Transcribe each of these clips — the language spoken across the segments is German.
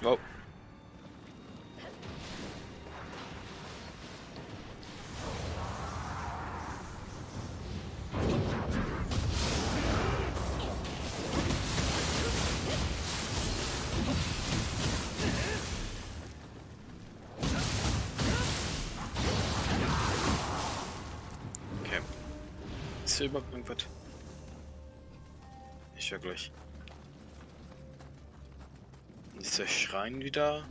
Wow. Okay. Ist hier überhaupt irgendwas? Nicht wirklich. Ist der Schrein wieder?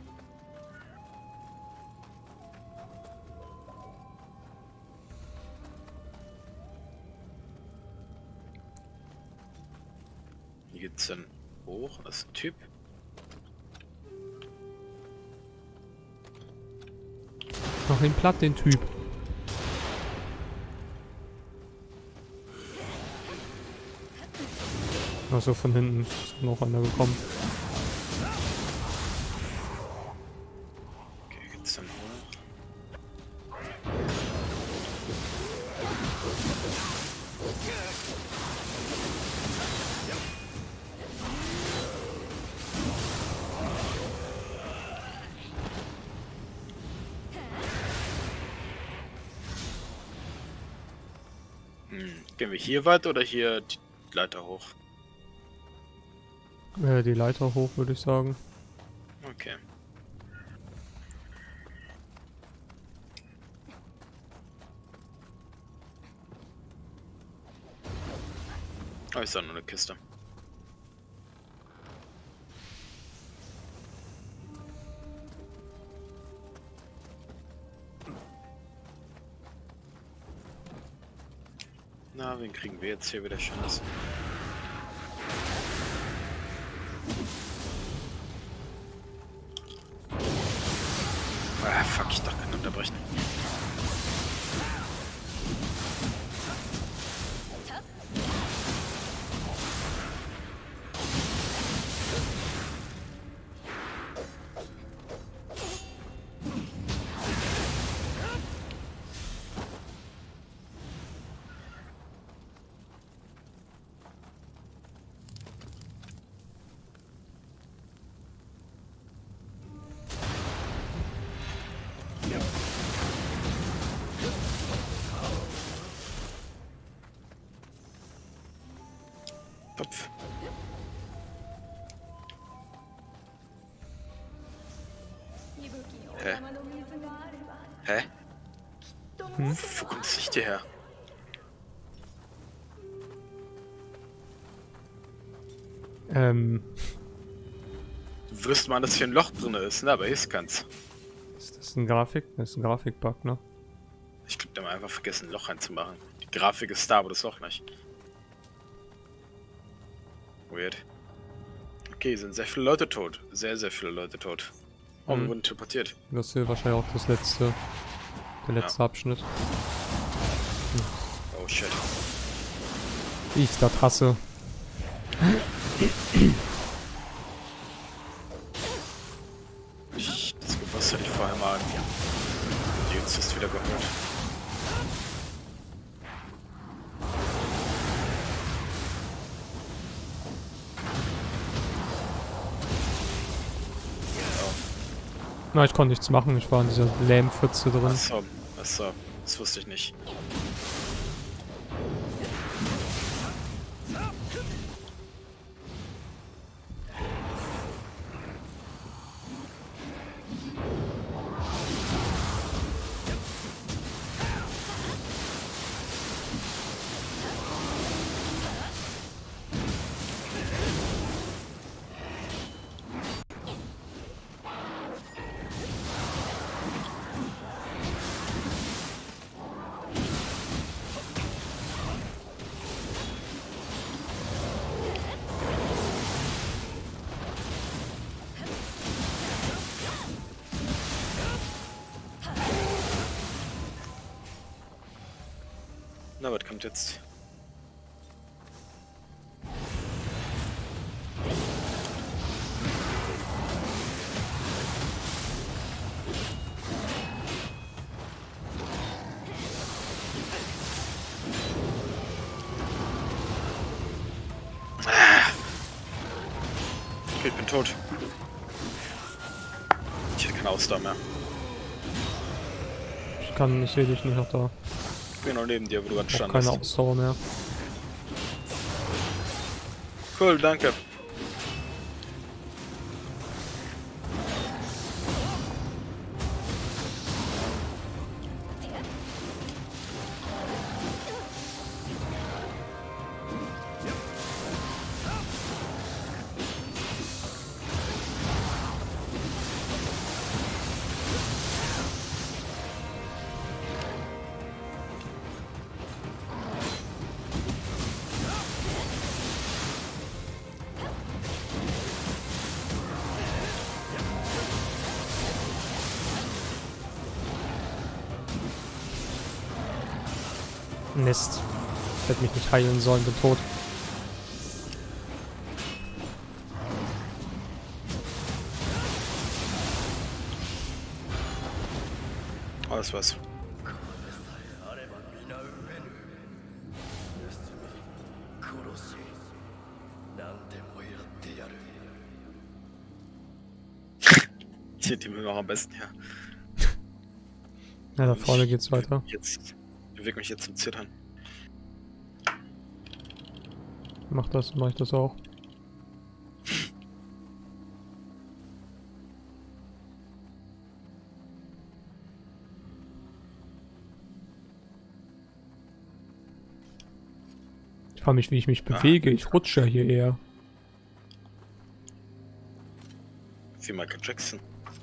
Hier geht's dann hoch. Das ist ein Typ. Mach ihn platt, den Typ. Achso, von hinten ist noch einer gekommen. Okay, geht's dann hoch. Gehen wir hier weit oder hier die Leiter hoch? Die Leiter hoch, würde ich sagen. Okay. Oh, ist da nur eine Kiste. Na, wen kriegen wir jetzt hier wieder Schönes? Ah, fuck, ich dachte, kann unterbrechen. Kopf. Hä? Hä? Wo kommt das Licht hierher? Du wirst mal, dass hier ein Loch drin ist, ne? Aber hier ist keins. Ist das ein Grafik? Das ist ein Grafikbug, ne? Ich glaube, da haben wir einfach vergessen, ein Loch reinzumachen. Die Grafik ist da, aber das Loch nicht. Weird. Okay, sind sehr viele Leute tot. Sehr, sehr viele Leute tot. Oh, wir wurden teleportiert. Das ist hier wahrscheinlich auch das letzte. Der letzte Abschnitt. Oh shit. Wie ich das hasse. Das Gewusst hätte ich vorher mal. Die uns ist wieder geholt. Na, ich konnte nichts machen. Ich war in dieser Lähmpfütze drin. Achso, das wusste ich nicht. Na, was kommt jetzt? Okay, ich bin tot. keine Ausdauer mehr. Ich sehe dich nicht noch da. Ich bin noch neben dir, wo du gerade Auch standest. keine Ausdauer mehr. Cool, danke. Mist. Ich hätte mich nicht heilen sollen, bin tot. Alles was. Zieht die mir noch am besten her. Ja, da vorne geht's weiter. Jetzt bewege mich jetzt zum Zittern. Mach ich das auch. Ich frage mich, wie ich mich bewege. Ich rutsche ja hier eher. Wie Michael Jackson.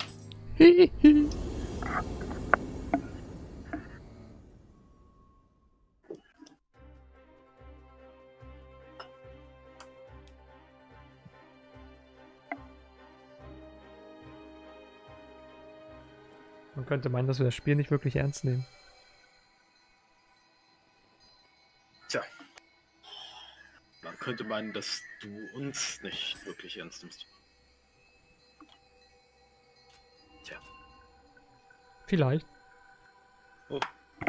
Man könnte meinen, dass wir das Spiel nicht wirklich ernst nehmen. Tja. Man könnte meinen, dass du uns nicht wirklich ernst nimmst. Tja. Vielleicht. Oh.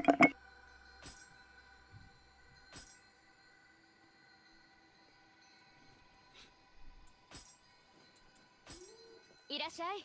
Irashai.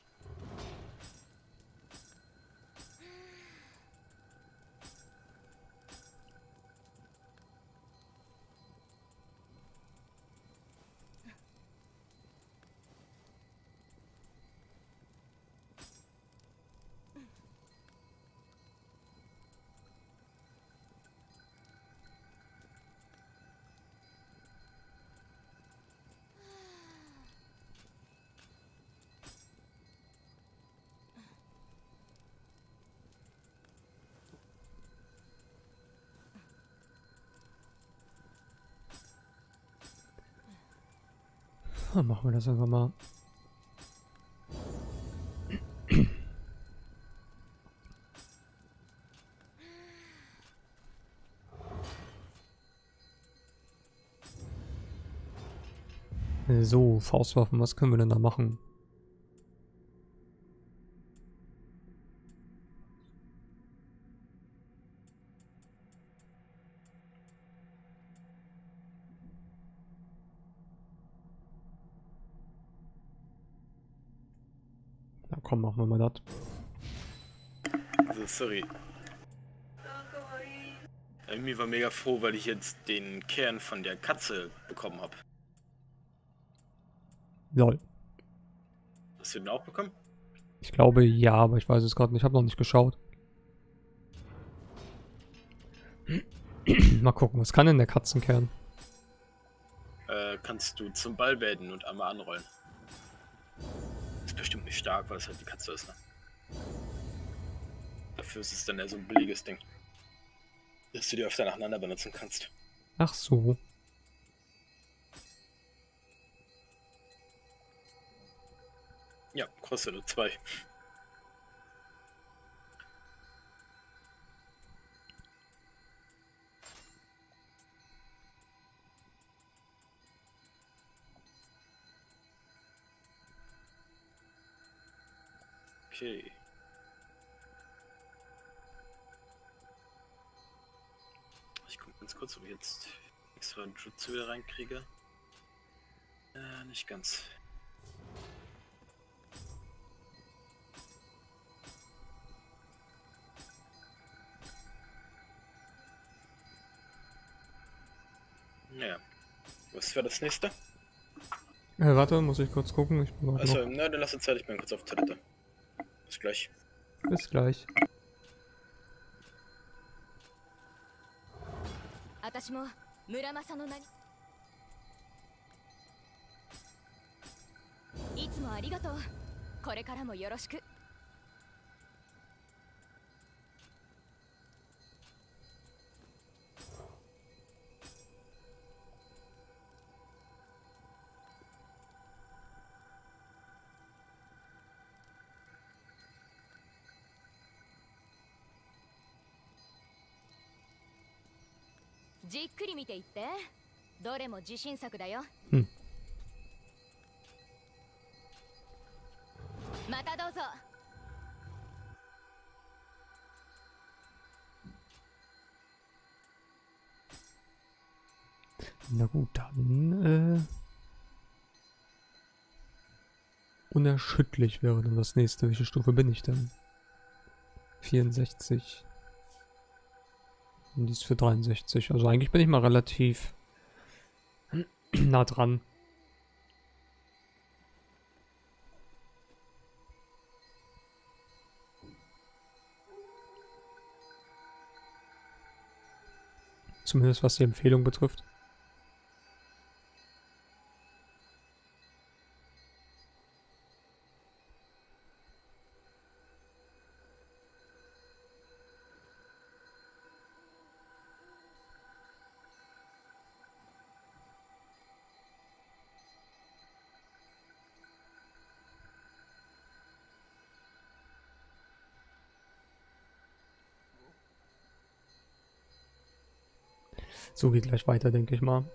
Dann machen wir das einfach mal. So, Faustwaffen, was können wir denn da machen? Na komm, machen wir mal das. Also, sorry. Irgendwie war mega froh, weil ich jetzt den Kern von der Katze bekommen habe. Lol. Hast du den auch bekommen? Ich glaube ja, aber ich weiß es gerade nicht. Ich habe noch nicht geschaut. Mal gucken, was kann denn der Katzenkern? Kannst du zum Ball werden und einmal anrollen. Ist bestimmt nicht stark, weil es halt die Katze ist, ne? Dafür ist es dann eher so ein billiges Ding. Dass du die öfter nacheinander benutzen kannst. Ach so. Ja, kostet nur 2. Okay. Ich gucke ganz kurz, ob ich jetzt extra Jutsu wieder reinkriege. Nicht ganz. Was wäre das nächste? Warte, muss ich kurz gucken. Ich bin Also, na, dann lass uns Zeit, ich bin kurz auf Toilette. Bis gleich. Bis gleich. 私も村正の名にいつもありがとう。これからもよろしく。じっくり見ていって。どれも自信作だよ。またどうぞ。 Na gut, dann unerschütterlich wäre dann das nächste. Welche Stufe bin ich denn? 64. Und die ist für 63. Also eigentlich bin ich mal relativ nah dran. Zumindest was die Empfehlung betrifft. So geht gleich weiter, denke ich mal.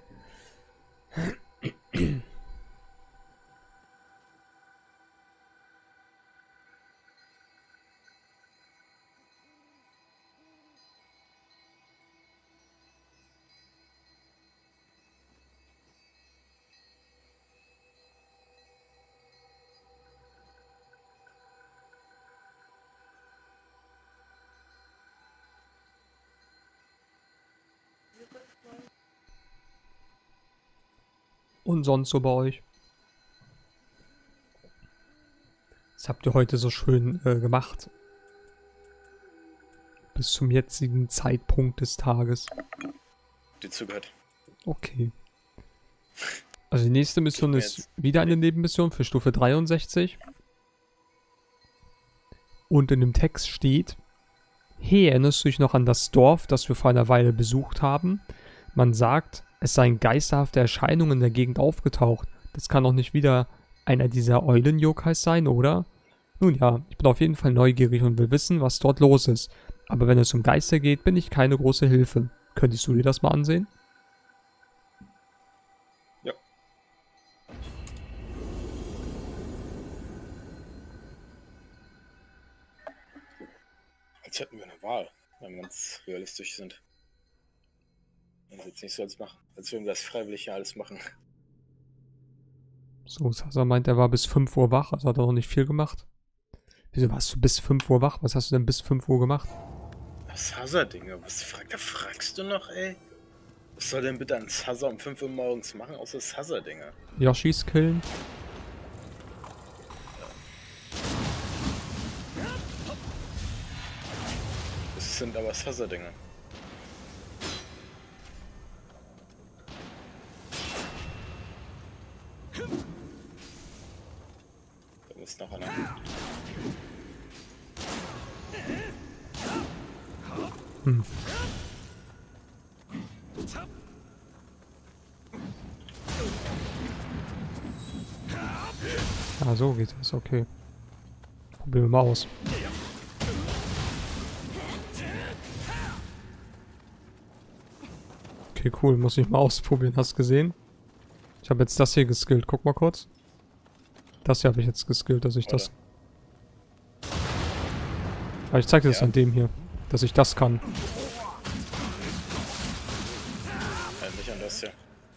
Und sonst so bei euch? Was habt ihr heute so schön gemacht? Bis zum jetzigen Zeitpunkt des Tages. Die zugehört. Okay. Also die nächste Mission ist wieder eine Nebenmission für Stufe 63. Und in dem Text steht: Hey, erinnerst du dich noch an das Dorf, das wir vor einer Weile besucht haben? Man sagt, es seien geisterhafte Erscheinungen in der Gegend aufgetaucht. Das kann doch nicht wieder einer dieser Eulen-Yokais sein, oder? Nun ja, ich bin auf jeden Fall neugierig und will wissen, was dort los ist. Aber wenn es um Geister geht, bin ich keine große Hilfe. Könntest du dir das mal ansehen? Ja. Als hätten wir eine Wahl, wenn wir ganz realistisch sind. Das ist jetzt nicht so, als würden wir das freiwillig ja alles machen. So, Sasa meint, er war bis 5 Uhr wach, also hat er noch nicht viel gemacht. Wieso warst du bis 5 Uhr wach? Was hast du denn bis 5 Uhr gemacht? Das Hazard-Ding, da fragst du noch, ey? Was soll denn bitte ein Hazard um 5 Uhr morgens machen, außer das Hazard-Dinger? Yoshis killen? Das sind aber Hazard-Dinger. Da ist noch einer. Ah, so geht das, okay. Probieren wir mal aus. Okay, cool, muss ich mal ausprobieren, hast du gesehen? Ich habe jetzt das hier geskillt, guck mal kurz. Das hier habe ich jetzt geskillt, dass ich das... Aber ich zeig dir das an dem hier, dass ich das kann. Nicht an das hier.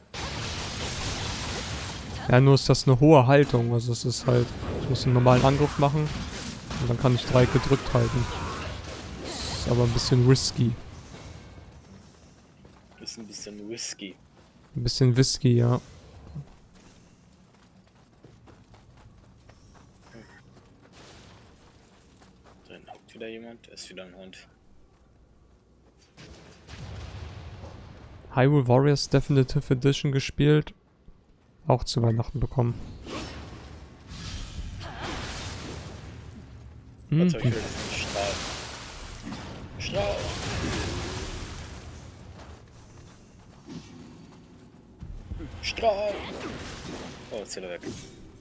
Ja, nur ist das eine hohe Haltung, also es ist halt... Ich muss einen normalen Angriff machen und dann kann ich Dreieck gedrückt halten. Ist aber ein bisschen risky. Ist ein bisschen risky. Ein bisschen Whisky, ja. Dann hockt wieder jemand, da ist wieder ein Hund. Hyrule Warriors Definitive Edition gespielt. Auch zu Weihnachten bekommen. Was soll ich Mhm. für diesen Strahl? Strahl! Strahl! Oh, jetzt ist er weg.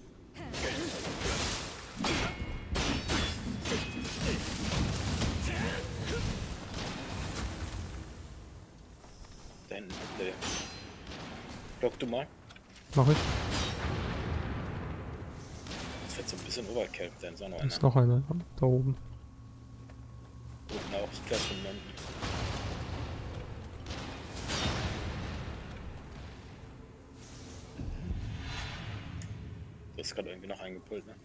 Da hinten, der. Block du mal. Mach ich. Das wird so ein bisschen Overkill. Da ist auch noch Da ist einer. noch einer, ja, da oben. Unten auch, ich glaube von unten. Du hast gerade irgendwie noch eingepult, ne?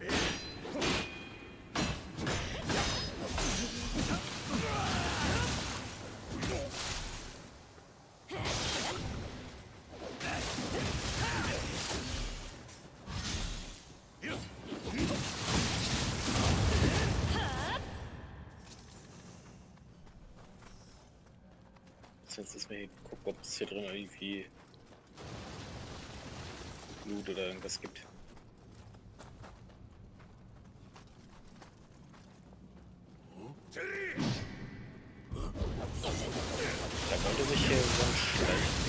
Jetzt ist mir hier gucken, ob es hier drin irgendwie Blut oder irgendwas gibt. Da wollte sich hier so ein Schleich.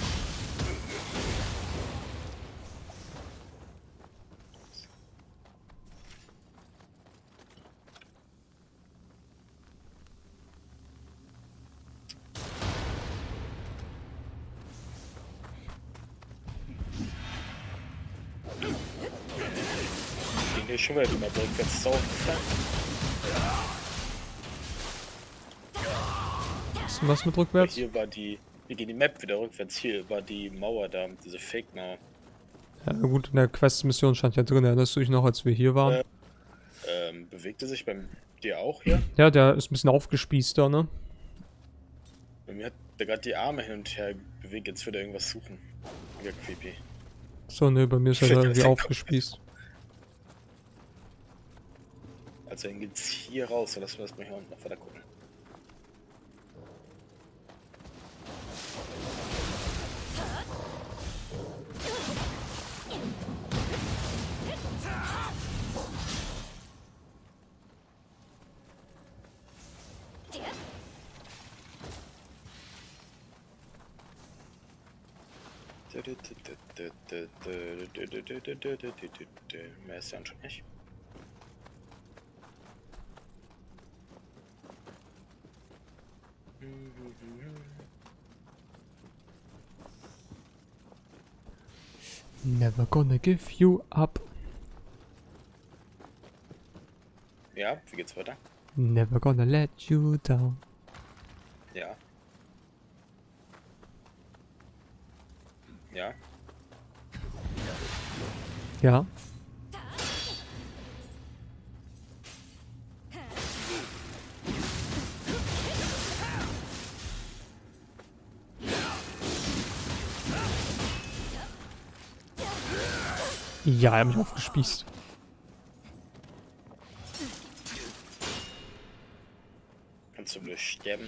Ging hier schon wieder drüber, rückwärts ist aufgefallen. Ist denn was mit rückwärts? Hier war die. Wir gehen die Map wieder rückwärts. Hier war die Mauer da, diese Fake-Mauer. Ja gut, in der Quest-Mission stand ja drin, erinnerst du dich noch, als wir hier waren? Bewegte sich beim dir auch hier? Ja, der ist ein bisschen aufgespießter, ne? Bei mir hat der gerade die Arme hin und her bewegt, jetzt würde er irgendwas suchen. Mega creepy. So, ne, bei mir ist er da irgendwie aufgespießt. Also dann geht's hier raus, so lassen wir das mal hier unten noch weiter gucken. Mehr ist ja anscheinend nicht. Never gonna give you up. Ja, wie geht's weiter? Never gonna let you down. Ja. Ja. Ja. Ja, er hat mich aufgespießt. Kannst du bloß sterben?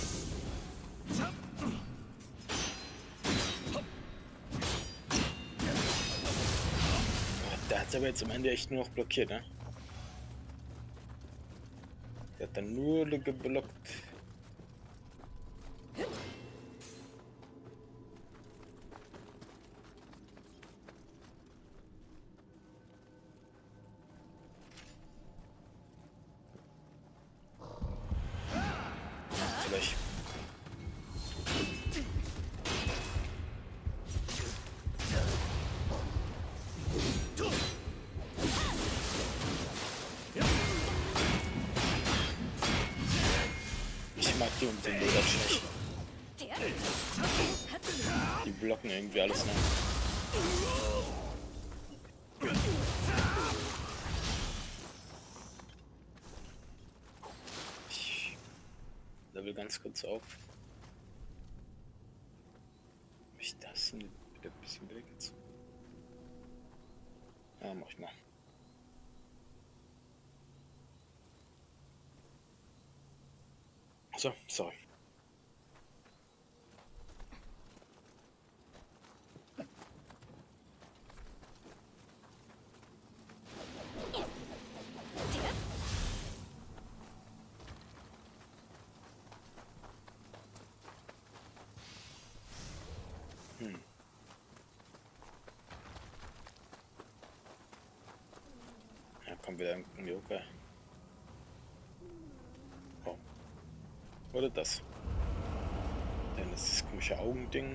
Der hat aber jetzt am Ende echt nur noch blockiert, ne? Der hat dann nur geblockt. Vielleicht. Ich mag die und den Ledersch nicht. Die blocken irgendwie alles, ne? Ich level ganz kurz auf. Hab ich das? Geht ein bisschen Weg jetzt. Ja, mach ich mal. So, sorry. Ja, kommt wieder ein Joker. Oh. Oder das. Dann ist dieses komische Augending.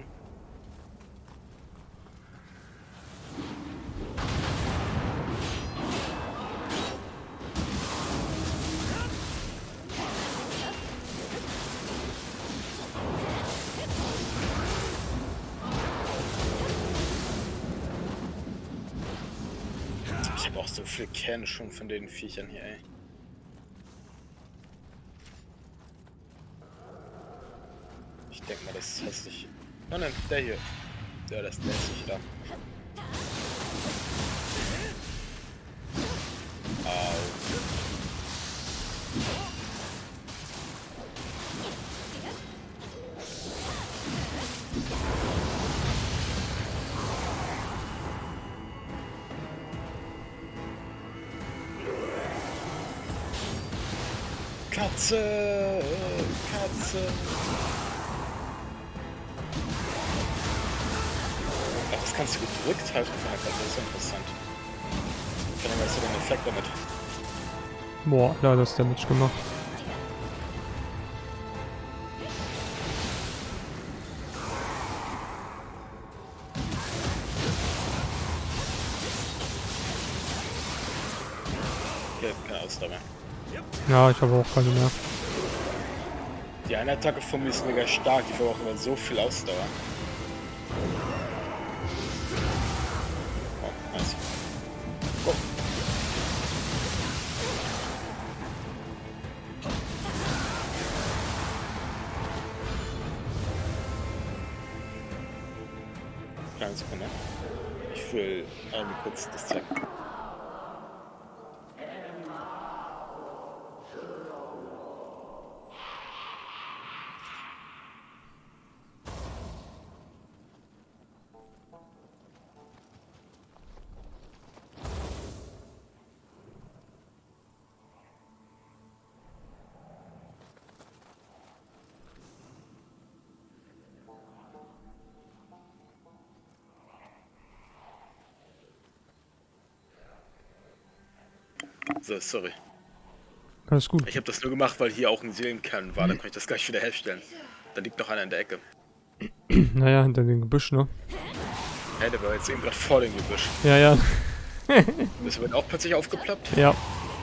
Ich habe auch so viele Kerne schon von den Viechern hier, ey. Ich denke mal, das ist hässlich. Oh nein, der hier. Ja, der ist hässlich da. Au. Katze! Katze! Ach, das kannst du gedrückt halten von der Katze, das ist interessant. Vor allem hast du den Effekt damit. Boah, da hat das Damage gemacht. Okay, keine Ausdauer mehr. Ja, ich habe auch keine mehr. Die eine Attacke von mir ist mega stark, die verbraucht aber so viel Ausdauer. Oh, nice. Oh. Kleine Sekunde. Ich will einmal kurz das zeigen. So, sorry. Alles gut. Ich habe das nur gemacht, weil hier auch ein Seelenkern war, dann kann ich das gleich wieder herstellen. Da liegt noch einer in der Ecke. Naja, hinter dem Gebüsch, ne? Hey, der war jetzt eben gerade vor dem Gebüsch. Ja, ja. Ist aber auch plötzlich aufgeploppt. Ja.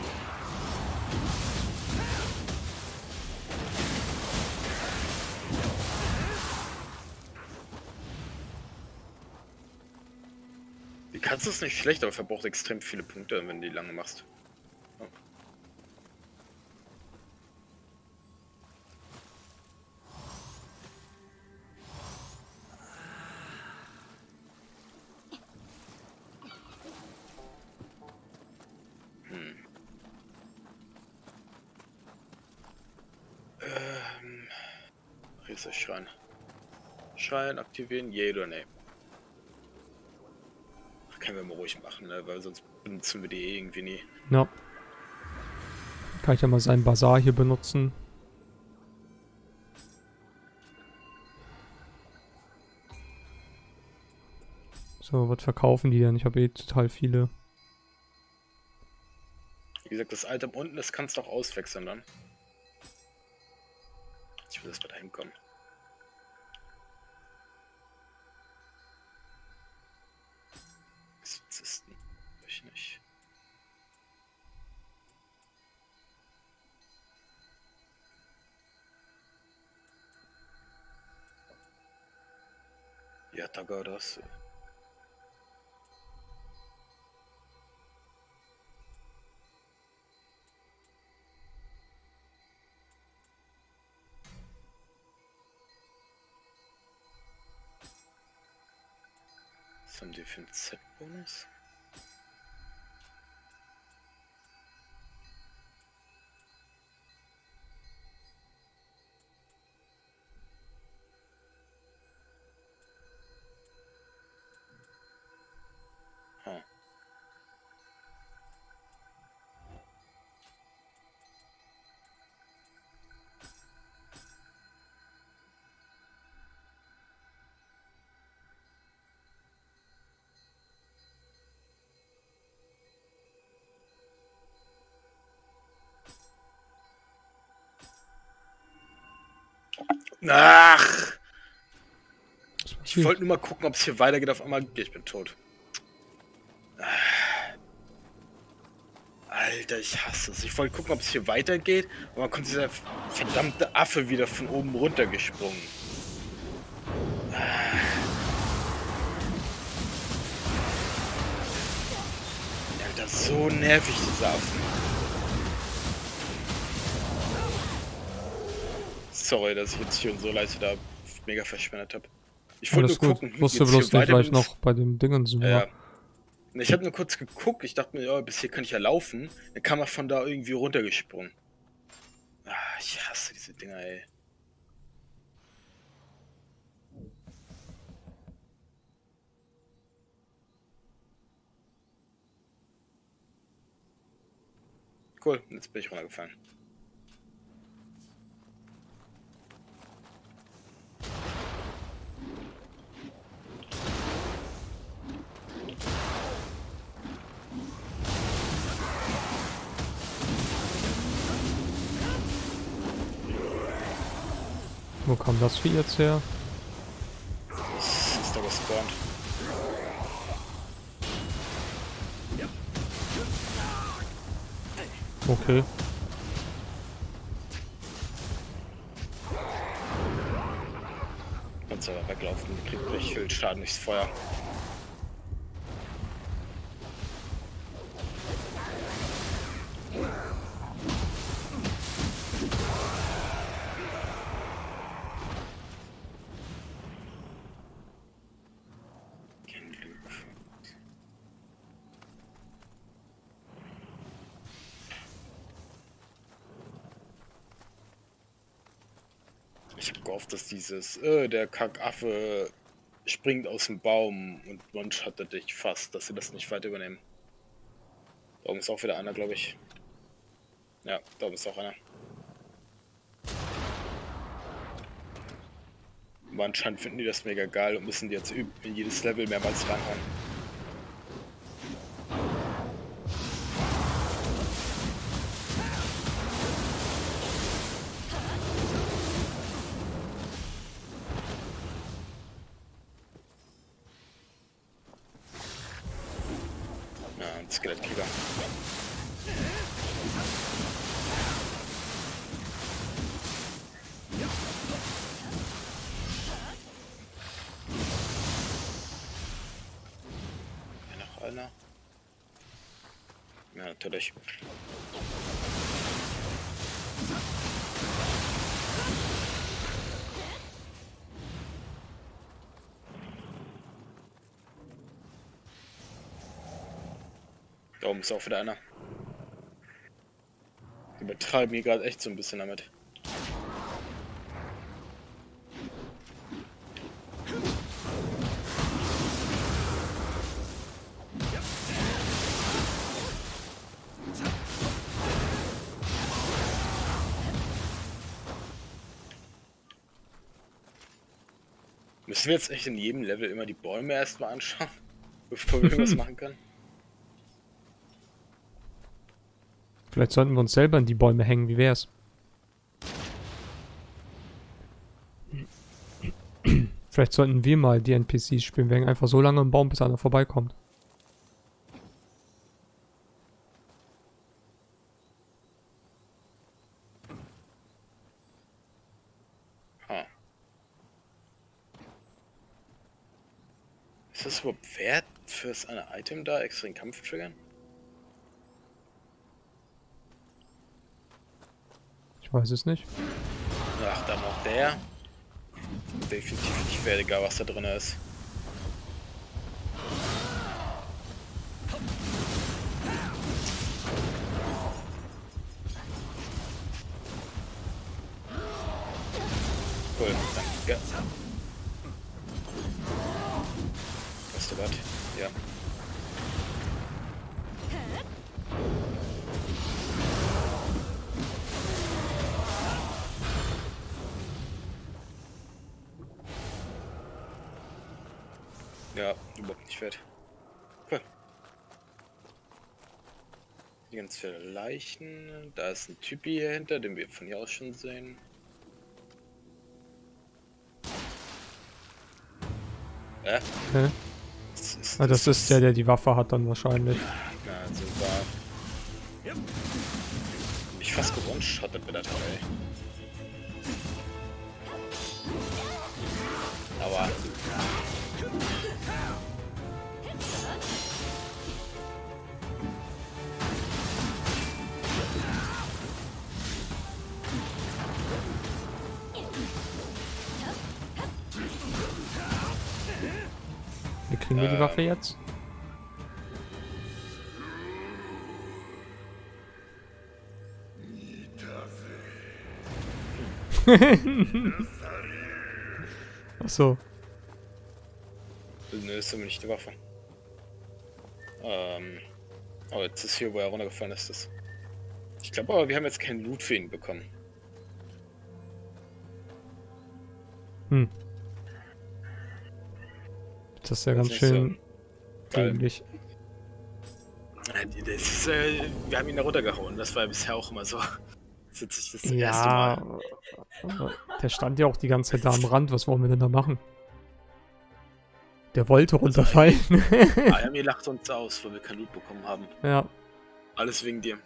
Die Katze ist nicht schlecht, aber verbraucht extrem viele Punkte, wenn du die lange machst. Oh. Schrein. Schrein aktivieren, je oder ne? Können wir mal ruhig machen, ne? Weil sonst benutzen wir die irgendwie nie. Ja. Kann ich ja mal seinen Bazar hier benutzen. So, was verkaufen die denn? Ich habe eh total viele. Wie gesagt, das Item unten, das kannst du auch auswechseln dann. Ich will, dass wir da hinkommen. Exorzisten. Ich nicht. Ja, Tagaras. Was haben die für einen Z-Bonus? Ach! Ich wollte nur mal gucken, ob es hier weitergeht. Auf einmal. Ich bin tot. Alter, ich hasse es. Ich wollte gucken, ob es hier weitergeht. Und dann kommt dieser verdammte Affe wieder von oben runter gesprungen. Alter, so nervig, diese Affen. Sorry, dass ich jetzt hier und so leise da mega verschwendet habe. Ich wollte nur gucken. Ich wusste bloß nicht, weil ich noch bei dem Dingen so war. Ich habe nur kurz geguckt. Ich dachte mir, ja, bis hier kann ich ja laufen. Dann kam er von da irgendwie runtergesprungen. Ich hasse diese Dinger, ey. Cool, jetzt bin ich runtergefallen. Wo kam das Vieh jetzt her? Das ist da gespawnt. Okay. Kannst aber weglaufen, kriegt gleich viel Schaden durchs Feuer. Ich hab gehofft, dass dieses, der Kackaffe springt aus dem Baum und one-shottet dich fast, dass sie das nicht weiter übernehmen. Da oben ist auch wieder einer, glaube ich. Ja, da oben ist auch einer. Aber anscheinend finden die das mega geil und müssen die jetzt in jedes Level mehrmals reinhauen. Skelettkrieger. Hier noch einer. Ja, natürlich. Da oben ist auch wieder einer. Die betreiben hier gerade echt so ein bisschen damit. Müssen wir jetzt echt in jedem Level immer die Bäume erstmal anschauen, bevor wir irgendwas machen können? Vielleicht sollten wir uns selber in die Bäume hängen, wie wär's? Vielleicht sollten wir mal die NPCs spielen. Wir hängen einfach so lange im Baum, bis einer vorbeikommt. Ist das überhaupt wert, fürs eine Item da extra den Kampf triggern? Ich weiß es nicht. Ach, dann noch der. Definitiv nicht wert, egal was da drin ist. Cool, danke. Hast du was? Ja. Ja, überhaupt nicht fett. Cool. Hier ganz viele Leichen. Da ist ein Typi hier hinter, den wir von hier aus schon sehen. Hä? Das ist der, der die Waffe hat dann wahrscheinlich. Ja, super. Mich fast gewonshottet mit der Teil. Aber... Wie kriegen wir die Waffe jetzt? Achso. Ne, ist aber nicht die Waffe. Oh, jetzt ist hier, wo er runtergefallen ist, das. Ich glaube aber, wir haben jetzt keinen Loot für ihn bekommen. Hm. Das ist ja ganz schön dämlich. Wir haben ihn da runtergehauen, das war ja bisher auch immer so. Das ist jetzt nicht das erste Ja, Mal. der stand ja auch die ganze Zeit da am Rand, was wollen wir denn da machen? Der wollte runterfallen. Ayami lacht uns aus, weil wir kein Loot bekommen haben. Ja. Alles wegen dir.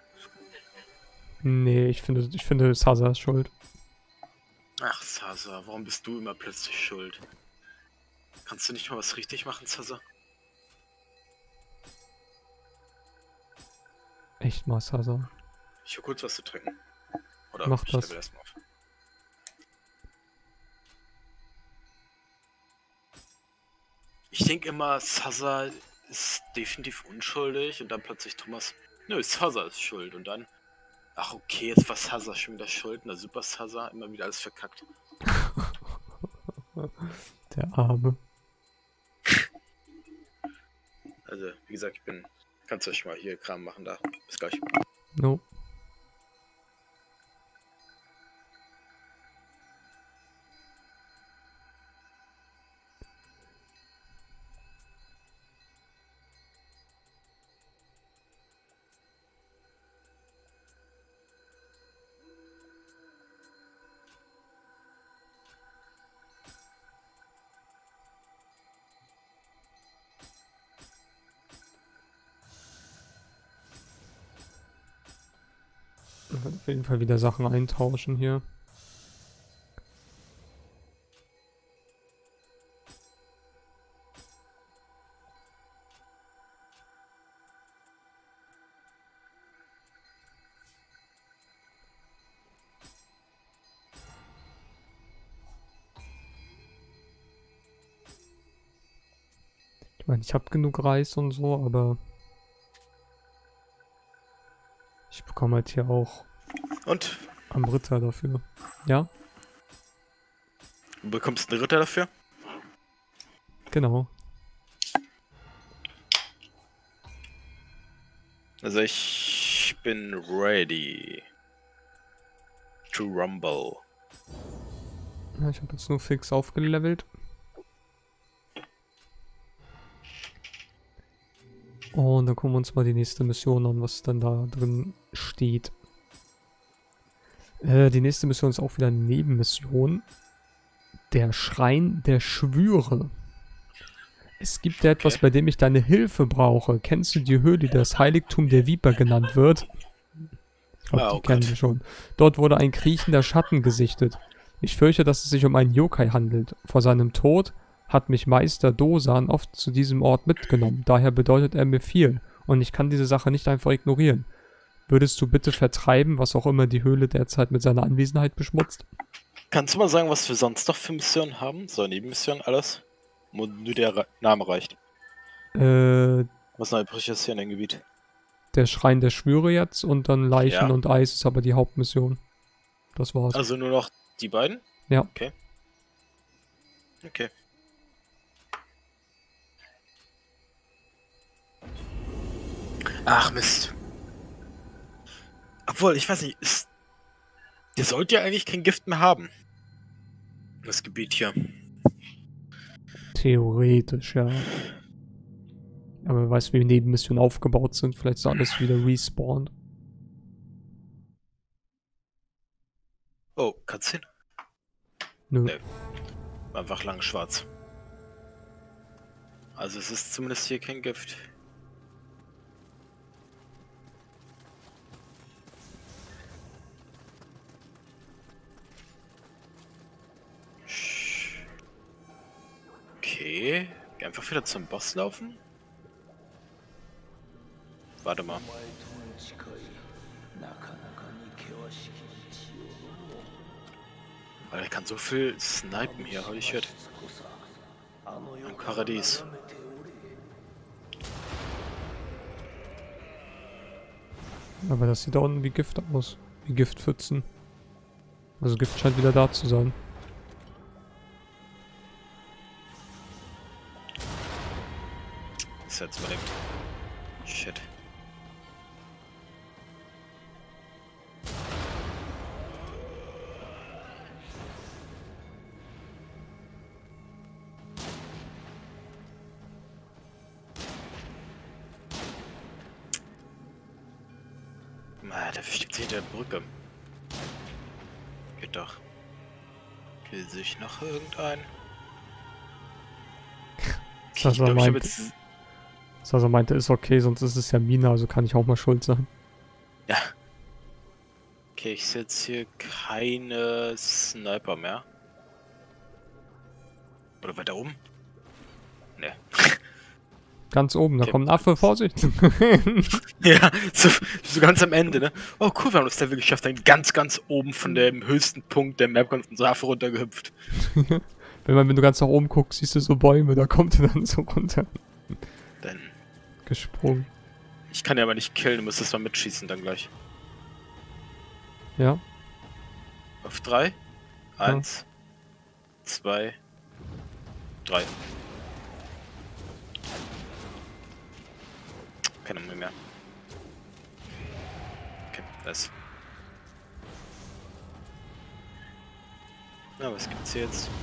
Nee, ich finde Sasa ist schuld. Ach, Sasa, warum bist du immer plötzlich schuld? Kannst du nicht mal was richtig machen, Sasa? Echt mal, Sasa. Ich will kurz was zu trinken. Oder mach ich das. level erstmal auf. Ich denke immer, Sasa ist definitiv unschuldig und dann plötzlich Thomas, nö, Sasa ist schuld und dann, ach okay, jetzt war Sasa schon wieder schuld, na super Sasa, immer wieder alles verkackt. Der Arme. Also, wie gesagt, kannst du euch mal hier Kram machen da. Bis gleich. No. Ich werde auf jeden Fall wieder Sachen eintauschen hier. Ich meine, ich habe genug Reis und so, aber ich bekomme halt hier auch Und? am Ritter dafür. Ja? Du bekommst einen Ritter dafür? Genau. Also ich bin ready to rumble. Ja, ich habe jetzt nur fix aufgelevelt. Und dann gucken wir uns mal die nächste Mission an, was dann da drin steht. Die nächste Mission ist auch wieder eine Nebenmission. Der Schrein der Schwüre. Es gibt ja etwas, bei dem ich deine Hilfe brauche. Kennst du die Höhle, die das Heiligtum der Viper genannt wird? Ich glaube, die kennen wir schon. Dort wurde ein kriechender Schatten gesichtet. Ich fürchte, dass es sich um einen Yokai handelt. Vor seinem Tod hat mich Meister Dosan oft zu diesem Ort mitgenommen. Daher bedeutet er mir viel. Und ich kann diese Sache nicht einfach ignorieren. Würdest du bitte vertreiben, was auch immer die Höhle derzeit mit seiner Anwesenheit beschmutzt? Kannst du mal sagen, was wir sonst noch für Missionen haben? So, Nebenmissionen, alles? Nur der Name reicht. Was noch übrig ist hier in dem Gebiet? Der Schrein der Schwüre jetzt und dann Leichen und Eis ist aber die Hauptmission. Das war's. Also nur noch die beiden? Ja. Okay. Okay. Ach Mist. Obwohl, ich weiß nicht, ihr sollt ja eigentlich kein Gift mehr haben. Das Gebiet hier. Theoretisch, ja. Aber wer weiß, wie Nebenmissionen aufgebaut sind. Vielleicht ist alles wieder respawned. Oh, Cutscene? Nö. Nee. Einfach lang schwarz. Also es ist zumindest hier kein Gift. Okay. Einfach wieder zum Boss laufen? Warte mal. Weil er kann so viel snipen hier, holy shit. Ein Paradies. Aber das sieht da unten wie Gift aus. Wie Giftpfützen. Also Gift scheint wieder da zu sein. Das ist jetzt überlebt. Shit. Der versteckt sich hinter der Brücke. Geht doch. Will sich noch irgendein? Sasa meinte, ist okay, sonst ist es ja Mina, also kann ich auch mal schuld sein. Ja. Okay, ich setze hier keine Sniper mehr. Oder weiter oben? Ne. Ganz oben, da Okay. kommt ein Affe, Vorsicht! Ja, so ganz am Ende, ne? Oh cool, wir haben das Level geschafft, dann ganz oben von dem höchsten Punkt der Map kommt unser Affe runtergehüpft. Wenn du ganz nach oben guckst, siehst du so Bäume, da kommt er dann so runter. Dann. Gesprungen. Ich kann ja aber nicht killen, du musst das mal mitschießen dann gleich. Ja. Auf 3. 1, 2, 3. Keine Mühe mehr. Okay, das. Na, was gibt's hier jetzt?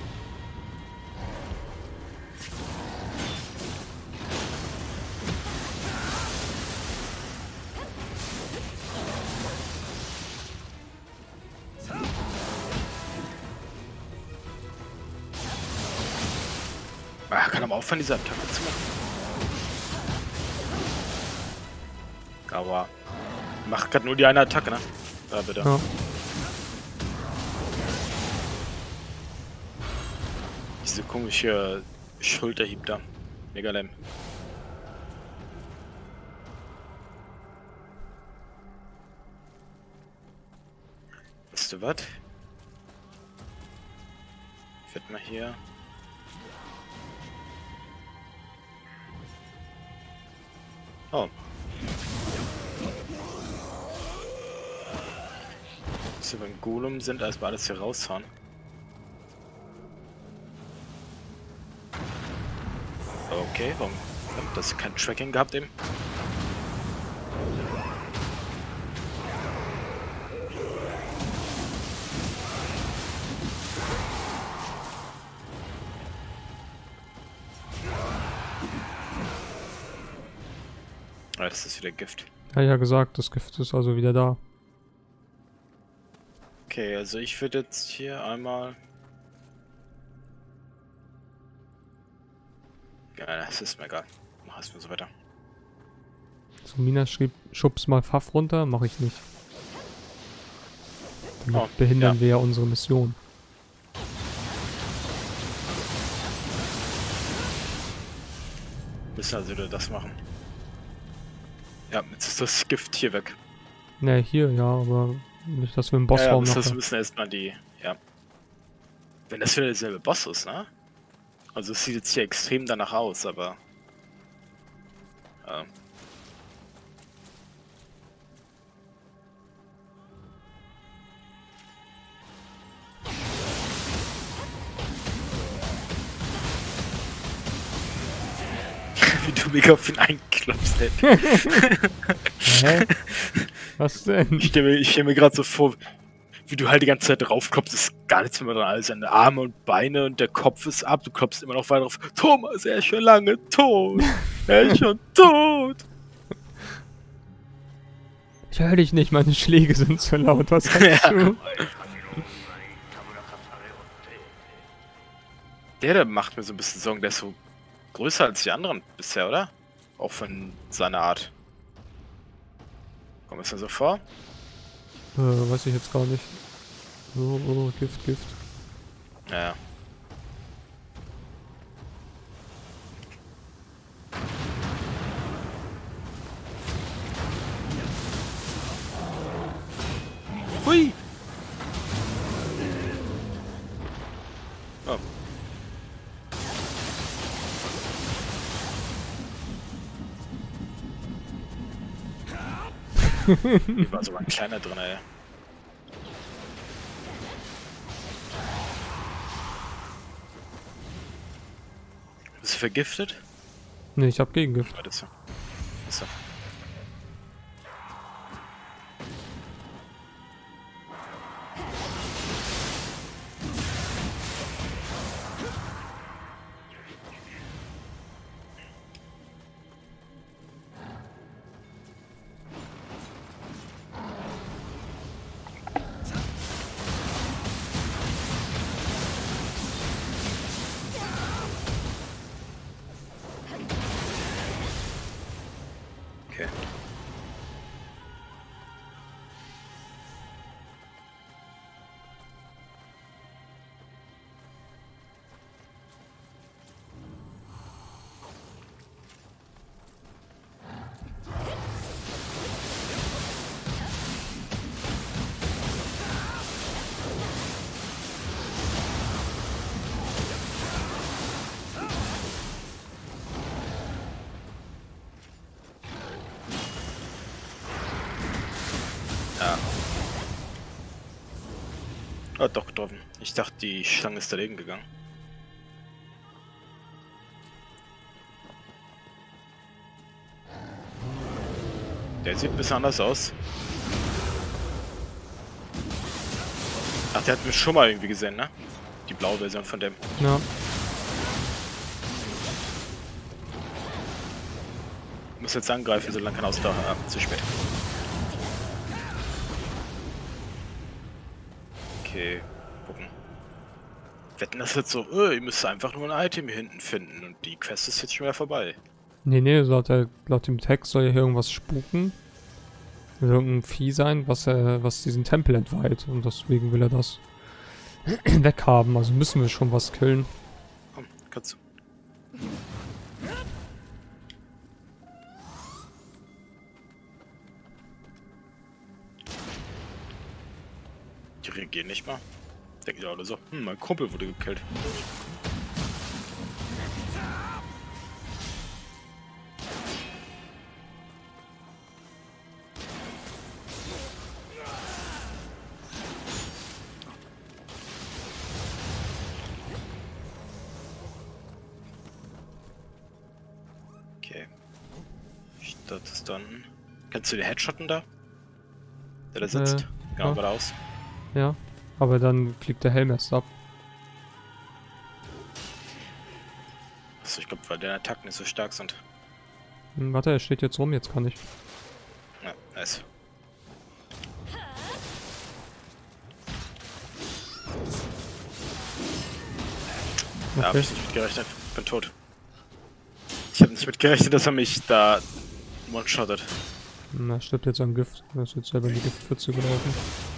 Kann aber aufhören, diese Attacke zu machen. Aber macht gerade nur die eine Attacke, ne? Ja, bitte. Ja. Diese komische Schulterhieb da. Mega lame. Weißt du was? Ich werd mal hier. Oh. Dass wir beim Golem sind, erstmal alles hier raushauen. Okay, warum hat das kein Tracking gehabt eben? Ah, das ist wieder Gift. Ja, gesagt, das Gift ist also wieder da. Okay, also ich würde jetzt hier einmal... Ja, das ist mir egal. Mach es mir so weiter. So, Mina schrieb, schubs mal Pfaff runter, mache ich nicht. Damit behindern wir ja unsere Mission. Müssen also wieder das machen. Ja, jetzt ist das Gift hier weg. Ne, hier, ja, aber nicht, dass wir im Bossraum ja, noch... das müssen erstmal die... Ja. Wenn das wieder derselbe Boss ist, ne? Also es sieht jetzt hier extrem danach aus, aber... wie du mich auf ihn einklopfst, ey. Hä? Was denn? Ich stell mir gerade so vor, wie du halt die ganze Zeit draufklopfst, ist gar nichts mehr dran. Alles seine Arme und Beine und der Kopf ist ab. Du klopfst immer noch weiter drauf. Thomas, er ist schon lange tot. Er ist schon tot. Ich höre dich nicht, meine Schläge sind zu laut. Was sagst du? Der macht mir so ein bisschen Sorgen. Der ist so größer als die anderen bisher, oder? Auch von seiner Art. Kommt es mir so vor? Weiß ich jetzt gar nicht. Oh, Gift. Ja. Hui! Oh. Hier war sogar ein kleiner drin, ey. Bist du vergiftet? Ne, ich hab Gegengift. Warte so. Achso. Okay. Ja. Hat doch getroffen. Ich dachte, die Schlange ist daneben gegangen. Der sieht ein bisschen anders aus. Ach, der hat mich schon mal irgendwie gesehen, ne? Die blaue Version von dem. Ja. Ich muss jetzt angreifen, solange kein Ausdauer. Ah, zu spät. Okay, gucken. Wetten das jetzt so, ihr müsst einfach nur ein Item hier hinten finden und die Quest ist jetzt schon wieder vorbei. Nee, laut dem Text soll ja hier irgendwas spuken. Will irgendein Vieh sein, was diesen Tempel entweiht. Und deswegen will er das weghaben. Also müssen wir schon was killen. Komm, kannst du. Die reagieren nicht mal. Denken ja alle so, mein Kumpel wurde gekillt. Okay. Statt es dann. Kennst du den Headshotten da? Der da sitzt? Genau, ja. geradeaus. Ja. Aber dann fliegt der Helm erst ab. Achso, ich glaube, weil deine Attacken nicht so stark sind. Warte, er steht jetzt rum, jetzt kann ich. Ja, nice. Da habe Okay. ich nicht mit gerechnet. Bin tot. Ich habe nicht mit gerechnet, dass er mich da one-shottet. Er stirbt jetzt an Gift. Er ist jetzt selber in die Giftpfütze gelaufen.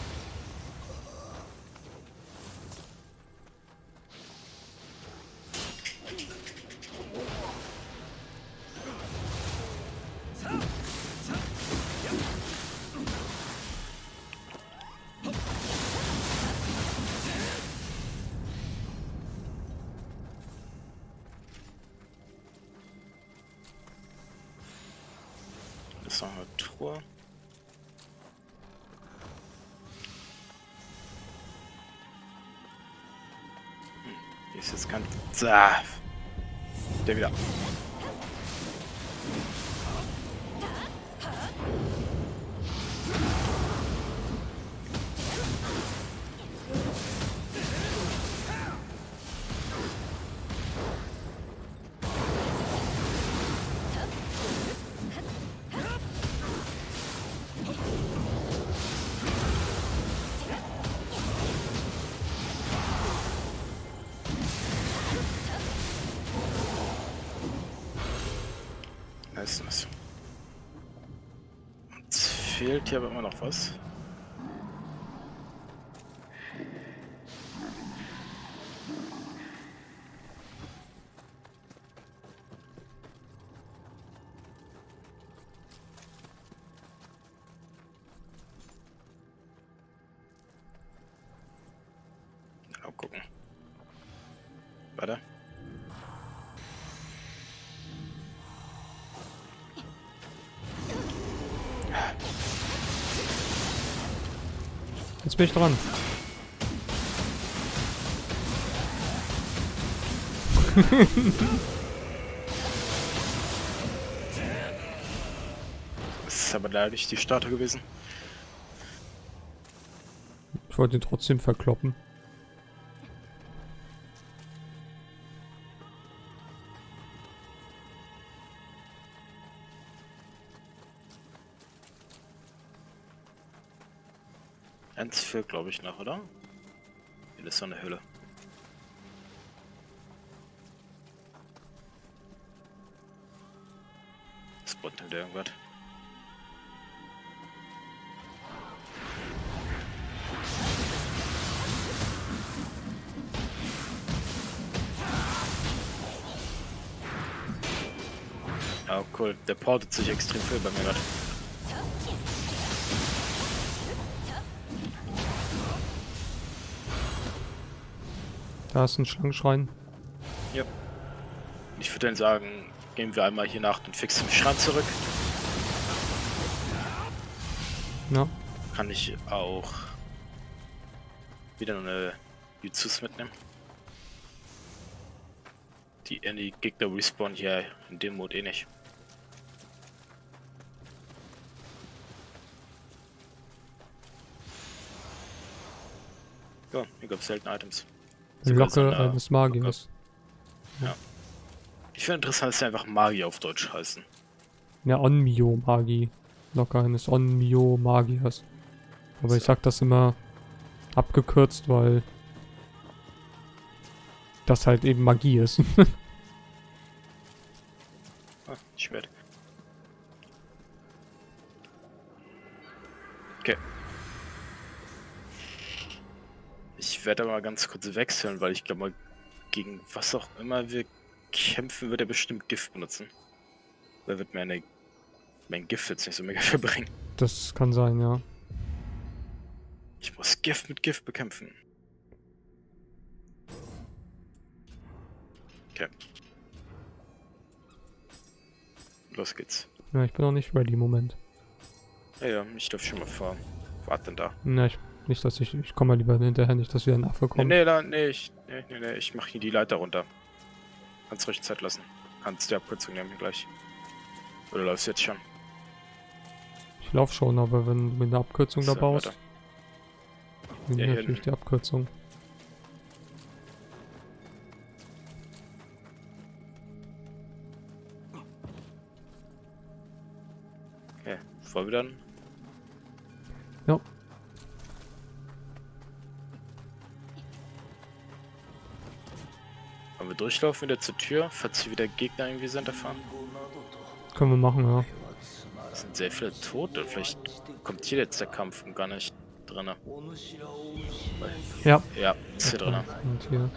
Das ist noch eine Truhe. Hier ist jetzt kein... Ah. Der wieder. Business. Uns fehlt hier aber immer noch was. Mal gucken. Warte. Jetzt bin ich dran. Das ist aber leider nicht die Starter gewesen. Ich wollte ihn trotzdem verkloppen. Eins fehlt, glaube ich, noch, oder? Hier ist so eine Hülle. Spot hinter irgendwas. Ja, cool. Der portet sich extrem viel bei mir gerade. Da ist ein Schlangenschrein. Ja. Ich würde dann sagen, gehen wir einmal hier nach den fixen Schrein zurück. Ja. Kann ich auch wieder eine Jutsus mitnehmen. Die Gegner respawnen hier in dem Mode eh nicht. Ja, hier gibt es seltene Items. Locke eines Magiers. Ja. Ich finde interessant, dass sie einfach Magier auf Deutsch heißen. Ja, Onmyo-Magie. Locke eines Onmyo-Magiers. Aber ich sag das immer abgekürzt, weil das halt eben Magie ist. Ah, Schwert. Okay. Ich werde aber ganz kurz wechseln, weil ich glaube mal, gegen was auch immer wir kämpfen, wird er bestimmt Gift benutzen. Da wird mir mein Gift jetzt nicht so mega verbringen. Das kann sein, ja. Ich muss Gift mit Gift bekämpfen. Okay. Los geht's. Ja, ich bin noch nicht ready im Moment. Ja, ich darf schon mal vor. Warte denn da? Na, nicht, dass ich komme mal lieber hinterher, nicht, dass wieder ein Affe kommt. Nee, ich mach hier die Leiter runter. Kannst ruhig Zeit lassen. Kannst die Abkürzung nehmen gleich. Oder läufst du jetzt schon? Ich lauf schon, aber wenn du mir eine Abkürzung da So, baust, warte. nehme Ja, ich hier natürlich die Abkürzung. Okay, vor wieder. Ja. Wollen wir durchlaufen wieder zur Tür, falls hier wieder Gegner irgendwie sind davon? Können wir machen, ja. Es sind sehr viele Tote. Vielleicht kommt hier jetzt der Kampf und gar nicht drin. Ja. Ja, ist hier drin. Und hier.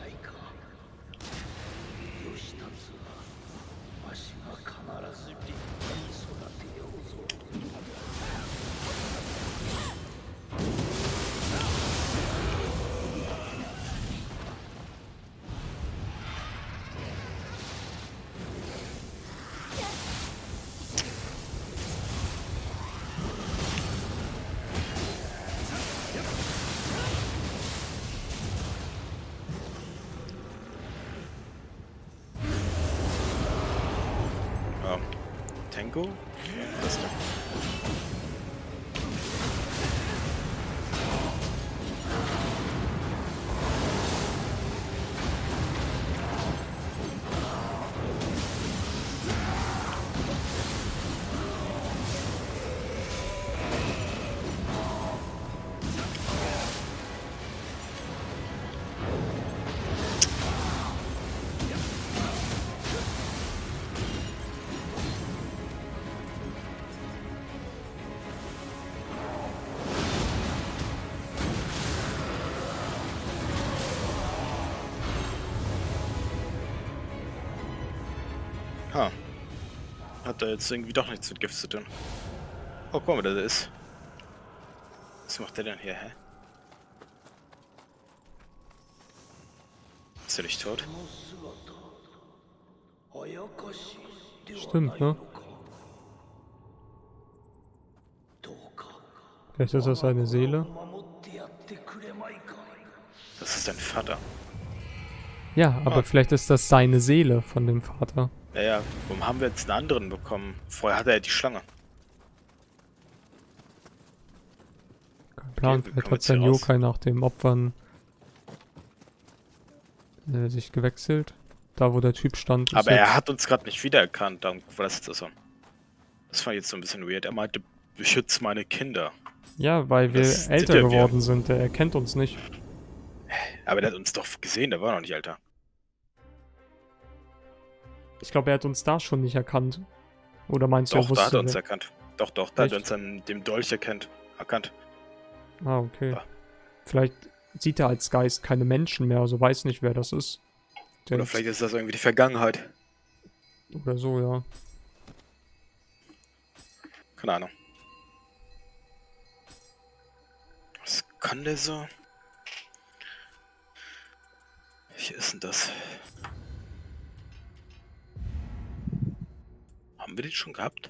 Tango? Okay, das da. Ha. Hat da jetzt irgendwie doch nichts mit Gift zu tun. Oh, guck mal, wer der ist. Was macht der denn hier, hä? Ist er nicht tot? Stimmt, ne? Vielleicht ist das seine Seele. Das ist dein Vater. Ja, aber vielleicht ist das seine Seele von dem Vater. Naja, warum haben wir jetzt einen anderen bekommen? Vorher hatte er die Schlange. Kein Plan, Okay, vielleicht kommen wir hat jetzt hier sein raus? Yokai nach dem Opfern sich gewechselt. Da, wo der Typ stand. ist Aber er jetzt- hat uns gerade nicht wiedererkannt, darum war das jetzt so. Das fand ich jetzt so ein bisschen weird. Er meinte, beschütz meine Kinder. Ja, weil wir Das sind älter ja wir. geworden sind. Der erkennt uns nicht. Aber der hat uns doch gesehen, der war noch nicht älter. Ich glaube, er hat uns da schon nicht erkannt. Oder meinst du, Doch, da hat er uns er? erkannt. Doch, da hat er Echt? uns an dem Dolch erkannt. Ah, okay. Ja. Vielleicht sieht er als Geist keine Menschen mehr, also weiß nicht, wer das ist. Der Oder jetzt- vielleicht ist das irgendwie die Vergangenheit. Oder so, ja. Keine Ahnung. Was kann der so? Welcher ist denn das? Haben wir den schon gehabt?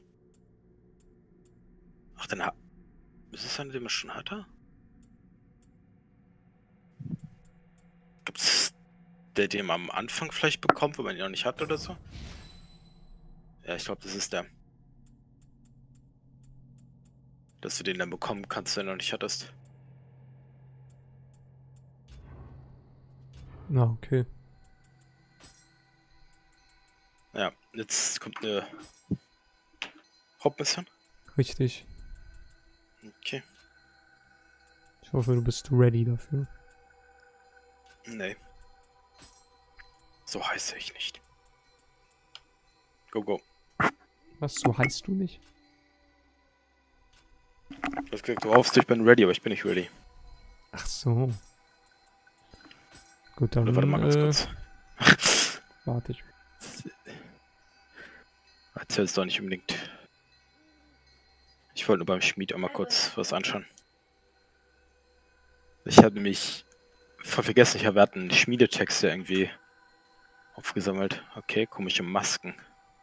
Ach, ist es einer, den wir schon hatte? Gibt es der, den man am Anfang vielleicht bekommt, wenn man ihn noch nicht hat oder so? Ja, ich glaube, das ist der. Dass du den dann bekommen kannst, wenn du noch nicht hattest. Na, okay. Ja, jetzt kommt eine Hauptmission. Richtig. Okay. Ich hoffe, du bist ready dafür. Nee. So heiße ich nicht. Go, go. Was, so heißt du nicht? Du hast gesagt, du hoffst, ich bin ready, aber ich bin nicht ready. Ach so. Gut, dann Oder warte mal ganz kurz. warte ich. Erzähl's doch nicht unbedingt. Ich wollte nur beim Schmied einmal kurz was anschauen. Ich habe nämlich voll vergessen, ich habe einen Schmiedetexte irgendwie aufgesammelt. Okay, komische Masken.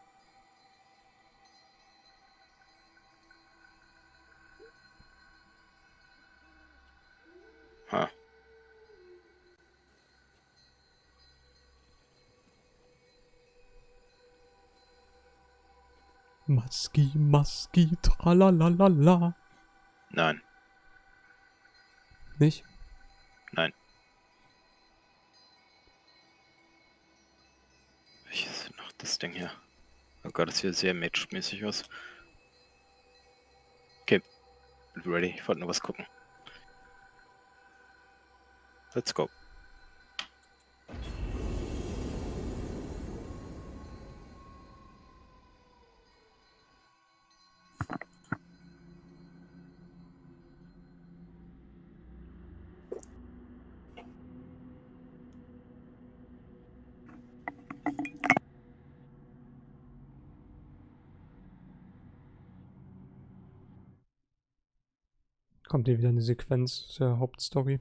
Ha. Maski, Maski, tralalala. Nein, Nicht? nein. Welches ist noch das Ding hier? Oh Gott, das sieht sehr matchmäßig aus. Okay, bin ready. Ich wollte nur was gucken. Let's go. Kommt hier wieder eine Sequenz zur Hauptstory.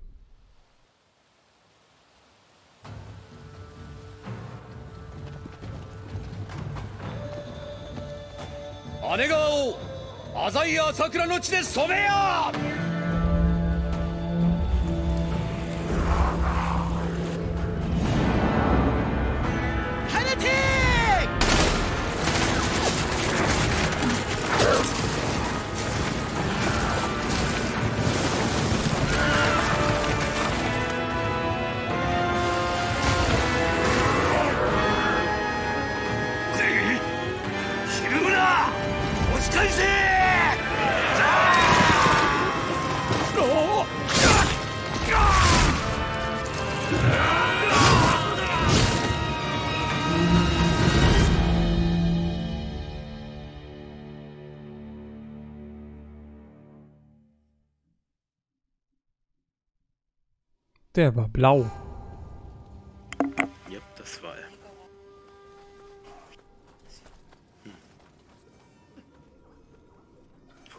Der war blau. Yep, das war er.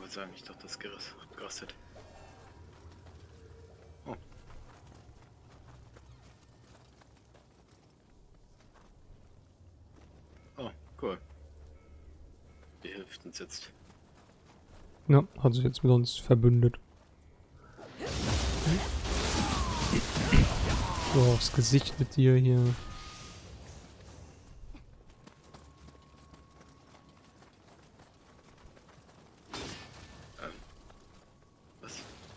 gerade sagen, ich dachte, das gerastet. Oh. Oh, cool. Die hilft uns jetzt. Ja, hat sich jetzt mit uns verbündet. So, aufs Gesicht mit dir hier. Was?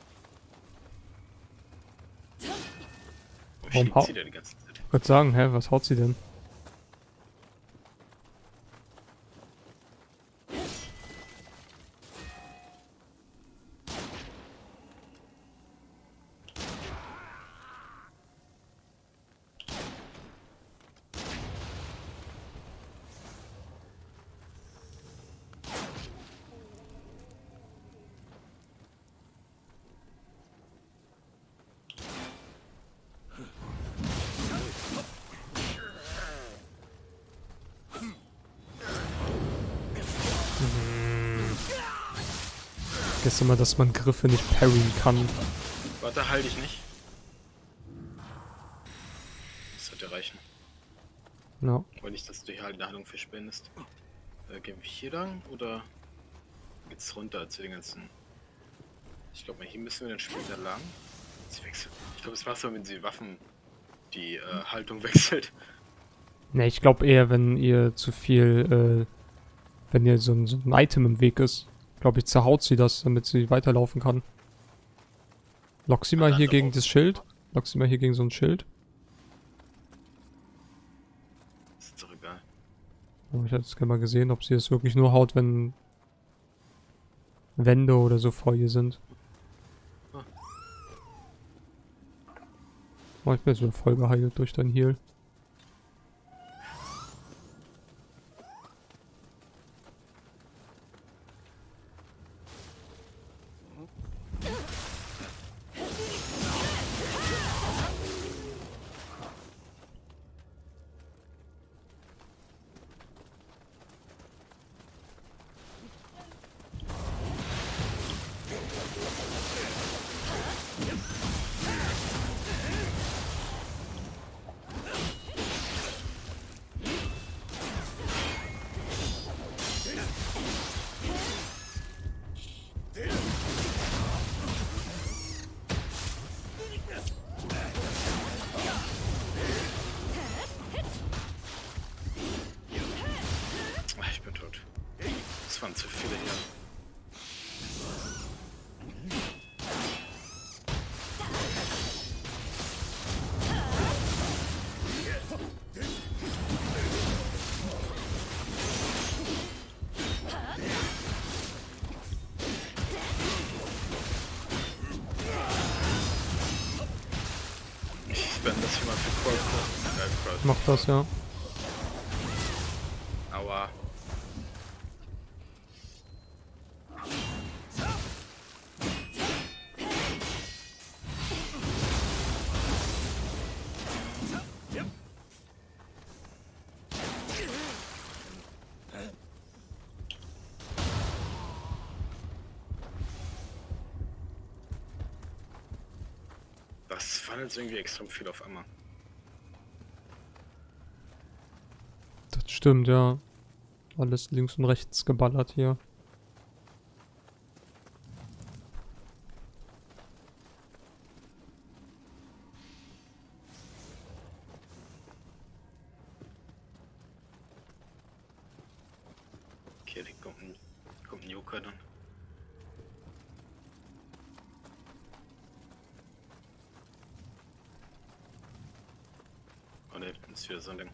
Warum Warum sie da die ganze Zeit? Ich würde sagen, hä, was haut sie denn? Ich vergesse immer, dass man Griffe nicht parryen kann. Warte, halt ich nicht. Das sollte reichen. Ja. Aber nicht, dass du die Heilung verschwendest. Gehen wir hier lang oder geht's runter zu den ganzen... Ich glaube, hier müssen wir dann später lang. Sie wechselt. Ich glaube, es war so, wenn sie Waffen die Haltung wechselt. Ne, ich glaube eher, wenn ihr zu viel, wenn ihr so ein Item im Weg ist. Glaube ich, zerhaut sie das, damit sie weiterlaufen kann. Lock sie mal hier gegen das Schild. Lock sie mal hier gegen so ein Schild. Ist doch egal. Aber ich hätte es gerne mal gesehen, ob sie es wirklich nur haut, wenn Wände oder so vor ihr sind. Oh, ich bin jetzt wieder voll geheilt durch dein Heal. Ich bin tot. Das waren zu viele hier. Ich spende das hier mal für Crowd. Mach das, ja. Aua. Das waren jetzt irgendwie extrem viel auf einmal. Das stimmt, ja. Alles links und rechts geballert hier. Okay, da kommt ein Joker dann. Oh ne, ist wieder so ein Ding.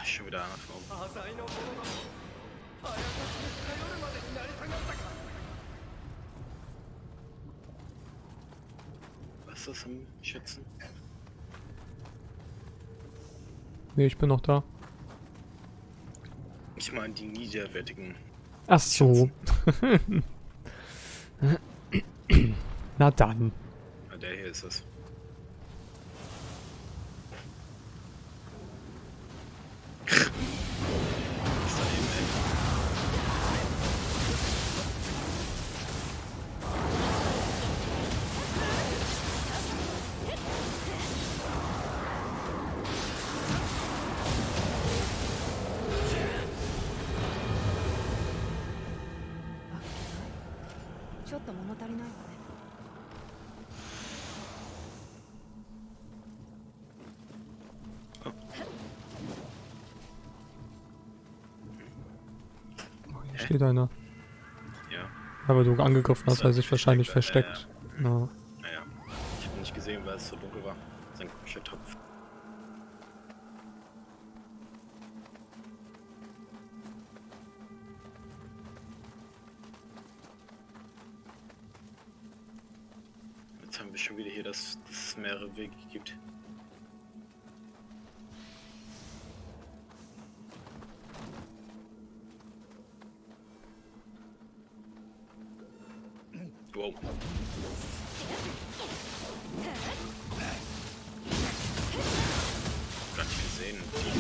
schon wieder einer von oben. 浅井のものだ。あやかしに頼るまでになり下がったか。 Was ist das am Schützen? Nee, ich bin noch da. Ich meine die niederwertigen. Ach so. Na dann. Ah, der hier ist es. Ist da eben, ey. Hier steht einer. Ja. Aber du angegriffen hast, er sich wahrscheinlich versteckt. Ja. Naja. Ich habe nicht gesehen, weil es so dunkel war. Sein komischer Topf. Jetzt haben wir schon wieder hier, dass es mehrere Wege gibt. Wow. Gar nicht gesehen.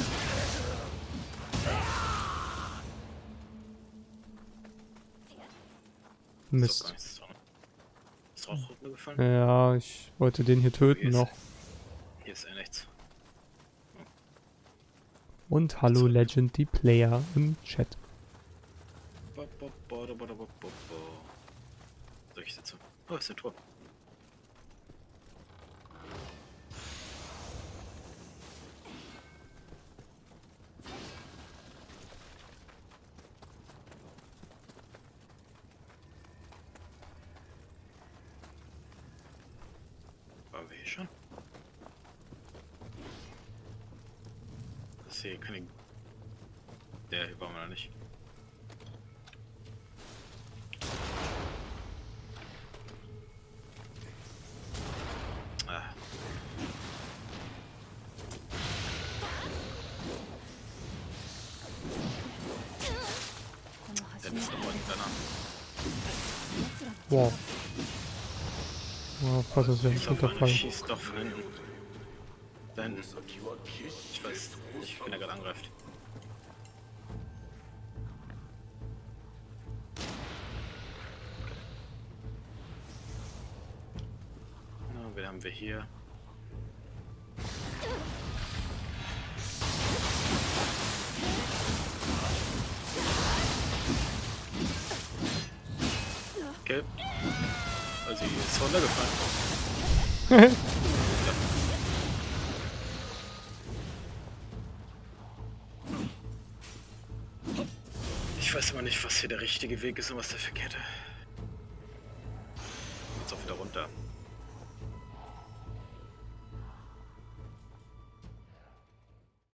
Ist doch gar Mist. nichts dran. Ist Rauch runtergefallen? Ja, ich wollte den hier töten noch. Hier ist ja nichts. Und hallo Legend, die Player im Chat. So, ich sitze. Oh, ist ein Tor. Waren wir hier schon? Das hier kann ich... Der hier waren wir noch nicht. Ah. Dann ist noch irgendeiner. Wow. Oh, fast ist ja nicht Auf einer runterfallen. schießt doch von hinten. Da hinten. Ich weiß nicht, wenn er gerade angreift. Na, wen haben wir hier? Okay. Also hier ist runtergefallen. Ich weiß immer nicht, was hier der richtige Weg ist und was der verkehrte. Jetzt auch wieder runter.